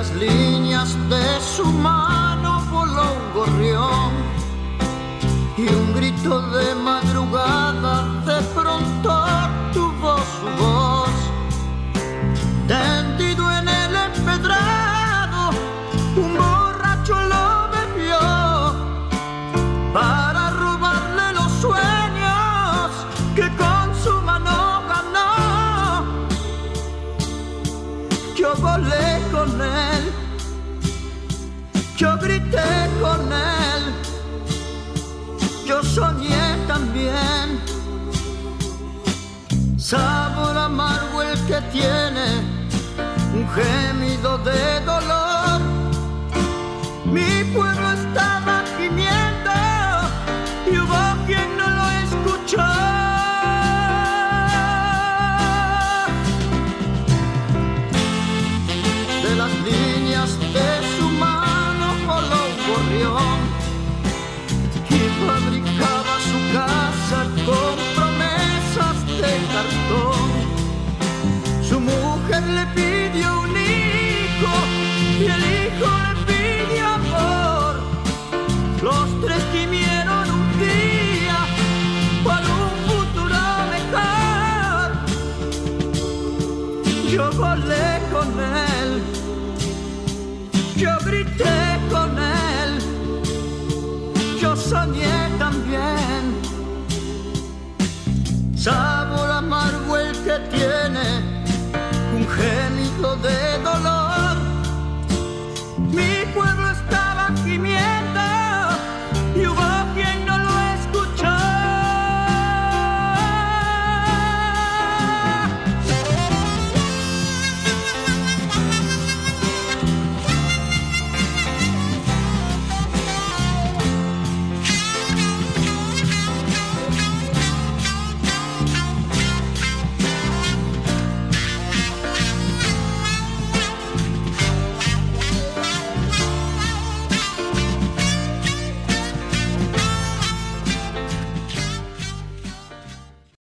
las líneas de su mano voló un gorrión y un grito de madrugada de pronto tuvo su voz. Tendido en el empedrado, un borracho lo bebió para robarle los sueños que con su mano ganó. Yo volé con él, yo grité con él, yo soñé también. Sabor amargo el que tiene un gemido de dolor. Mi pueblo estaba gimiendo y hubo quien no lo escuchó. De las líneas de su mano voló un gorrión y fabricaba su casa con promesas de cartón. Su mujer le pidió un hijo y el hijo le pidió amor. Los tres gimieron un día por un futuro mejor. Yo volé con él, yo grité con él, yo soñé también.